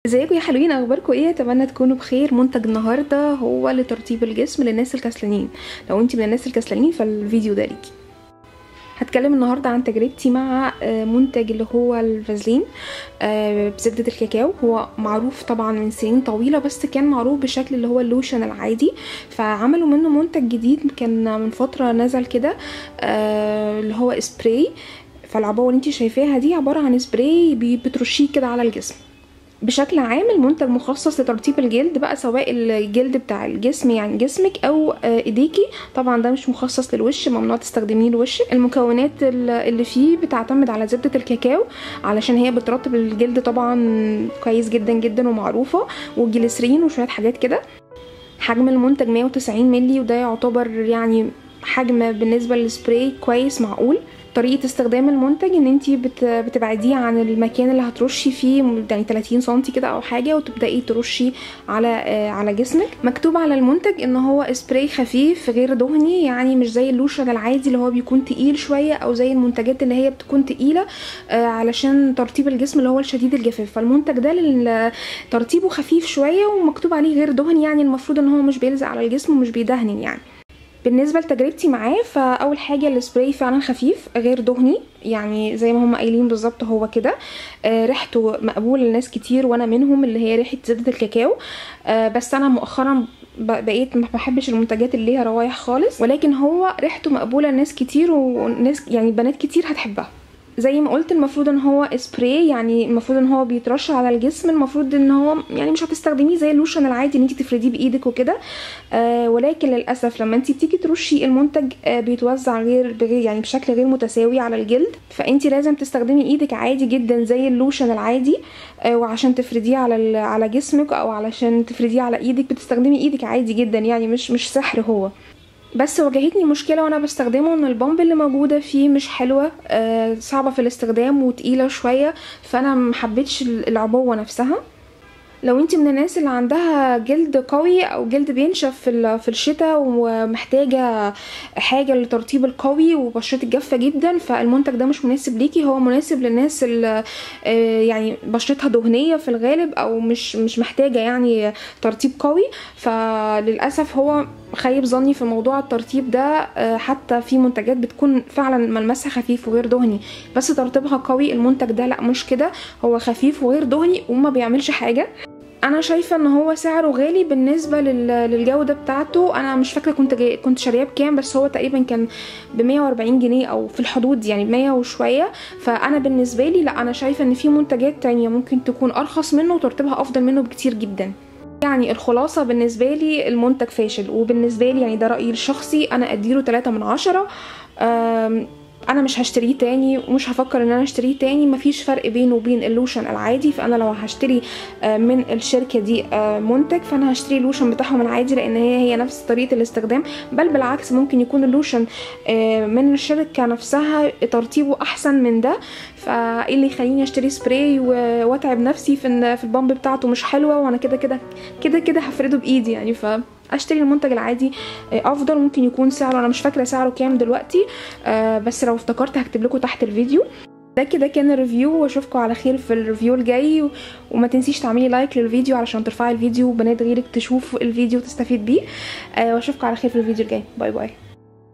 ازيكم يا حلوين، اخباركم ايه؟ اتمنى تكونوا بخير. منتج النهارده هو لترطيب الجسم للناس الكسلانين. لو انت من الناس الكسلانين فالفيديو ده ليكي. هتكلم النهارده عن تجربتي مع منتج اللي هو الفازلين بزبدة الكاكاو. هو معروف طبعا من سنين طويلة، بس كان معروف بشكل اللي هو اللوشن العادي، فعملوا منه منتج جديد كان من فترة نزل كده اللي هو سبراي. فالعبوة اللي انت شايفاها دي عبارة عن سبراي بترشيه كده على الجسم. بشكل عام المنتج مخصص لترطيب الجلد بقى، سواء الجلد بتاع الجسم يعني جسمك او ايديكي. طبعا ده مش مخصص للوش، ممنوع تستخدميه لوشك. المكونات اللي فيه بتعتمد على زبدة الكاكاو علشان هي بترطب الجلد طبعا كويس جدا جدا ومعروفة، والجليسرين وشوية حاجات كده. حجم المنتج 190 مللي، وده يعتبر يعني حجم بالنسبة للسبراي كويس معقول. طريقة استخدام المنتج ان انتي بتبعديه عن المكان اللي هترشي فيه يعني 30 سنتي كده او حاجة، وتبدأي ترشي على جسمك. مكتوب على المنتج ان هو سبراي خفيف غير دهني، يعني مش زي اللوشن العادي اللي هو بيكون تقيل شوية، او زي المنتجات اللي هي بتكون تقيلة علشان ترطيب الجسم اللي هو الشديد الجفاف. فالمنتج ده ترطيبه خفيف شوية، ومكتوب عليه غير دهني، يعني المفروض ان هو مش بيلزق على الجسم ومش بيدهن. يعني بالنسبه لتجربتي معاه، فاول حاجه السبراي فعلا خفيف غير دهني، يعني زي ما هم قايلين بالظبط هو كده. ريحته مقبوله لناس كتير وانا منهم، اللي هي ريحه زبده الكاكاو. بس انا مؤخرا بقيت ما بحبش المنتجات اللي ليها روايح خالص، ولكن هو ريحته مقبوله لناس كتير، وناس يعني بنات كتير هتحبها. زي ما قلت المفروض ان هو سبراي، يعني المفروض ان هو بيترش على الجسم. المفروض ان هو يعني مش هتستخدميه زي اللوشن العادي ان انت تفرديه بايدك وكده. ولكن للاسف لما انت بتيجي ترشي المنتج بيتوزع غير يعني بشكل غير متساوي على الجلد، فانت لازم تستخدمي ايدك عادي جدا زي اللوشن العادي. وعشان تفرديه على جسمك او علشان تفرديه على ايدك بتستخدمي ايدك عادي جدا، يعني مش سحر هو. بس واجهتني مشكله وانا بستخدمه، ان البامب اللي موجوده فيه مش حلوه، صعبه في الاستخدام وتقيله شويه، فانا محبتش العبوه نفسها. لو انت من الناس اللي عندها جلد قوي او جلد بينشف في الشتاء ومحتاجه حاجه للترطيب القوي وبشرتك جافه جدا، فالمنتج ده مش مناسب ليكي. هو مناسب للناس اللي يعني بشرتها دهنيه في الغالب، او مش محتاجه يعني ترطيب قوي. فللاسف هو خيب ظني في موضوع الترطيب ده. حتى في منتجات بتكون فعلا ملمسها خفيف وغير دهني بس ترطيبها قوي، المنتج ده لا، مش كده. هو خفيف وغير دهني وما بيعملش حاجه. انا شايفه ان هو سعره غالي بالنسبه للجوده بتاعته. انا مش فاكره كنت شاريه بكام، بس هو تقريبا كان ب 140 جنيه او في الحدود، يعني 100 وشويه. فانا بالنسبه لي لا، انا شايفه ان في منتجات تانية ممكن تكون ارخص منه وترطيبها افضل منه بكتير جدا. يعني الخلاصه بالنسبه لي المنتج فاشل، وبالنسبه لي يعني ده رايي الشخصي، انا اديله 3 من 10. انا مش هشتريه تاني ومش هفكر ان انا اشتريه تاني. مفيش فرق بينه وبين اللوشن العادي، فانا لو هشتري من الشركه دي منتج، فانا هشتري اللوشن بتاعهم العادي، لان هي نفس طريقه الاستخدام. بل بالعكس، ممكن يكون اللوشن من الشركه نفسها ترطيبه احسن من ده. فايه اللي يخليني اشتري سبراي واتعب نفسي في البامب بتاعته مش حلوه، وانا كده هفرده بايدي يعني. اشتري المنتج العادي افضل. ممكن يكون سعره، انا مش فاكره سعره كام دلوقتي، بس لو افتكرت هكتب لكم تحت الفيديو. ده كده كان الريفيو، واشوفكم على خير في الريفيو الجاي. وما تنسيش تعملي لايك للفيديو علشان ترفعي الفيديو وبنات غيرك تشوف الفيديو وتستفيد بيه. واشوفكم على خير في الفيديو الجاي. باي باي.